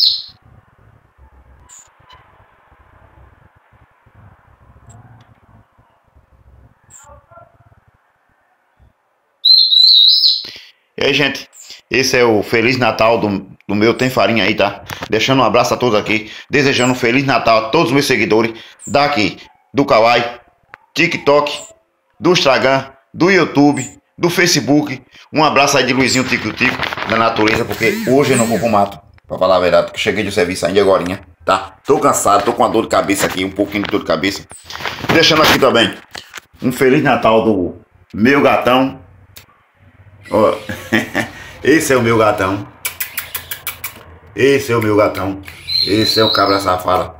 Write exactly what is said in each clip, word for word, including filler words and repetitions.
E aí, gente, esse é o Feliz Natal do, do meu Tem Farinha aí, tá? Deixando um abraço a todos aqui, desejando um Feliz Natal a todos os meus seguidores daqui, do Kawaii, TikTok, do Instagram, do YouTube, do Facebook. Um abraço aí de Luizinho Tico Tico, da natureza, porque hoje eu não vou pro mato, pra falar a verdade, porque cheguei de serviço ainda agorinha, tá? Tô cansado, tô com uma dor de cabeça aqui, um pouquinho de dor de cabeça. Deixando aqui também um Feliz Natal do meu gatão. Ó, esse é o meu gatão. Esse é o meu gatão. Esse é o cabra safado.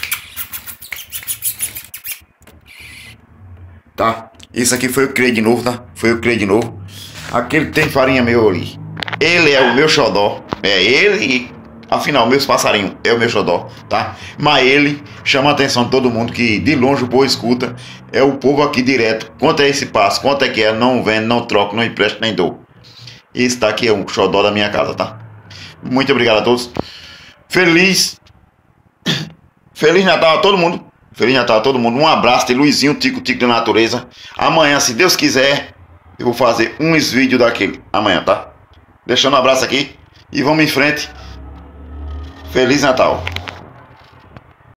Tá? Isso aqui foi eu que criei de novo, tá? Foi eu que criei de novo. Aquele Tem Farinha meu ali. Ele é o meu xodó. É ele, afinal, meus passarinhos é o meu xodó, tá? Mas ele chama a atenção de todo mundo que de longe o povo escuta. É o povo aqui direto. Quanto é esse passo? Quanto é que é? Não vendo, não troco, não empresto, nem dou. Esse daqui é o xodó da minha casa, tá? Muito obrigado a todos. Feliz Feliz Natal a todo mundo. Feliz Natal a todo mundo. Um abraço de Luizinho Tico Tico da natureza. Amanhã, se Deus quiser, eu vou fazer uns vídeos daquele. Amanhã, tá? Deixando um abraço aqui. E vamos em frente. Feliz Natal.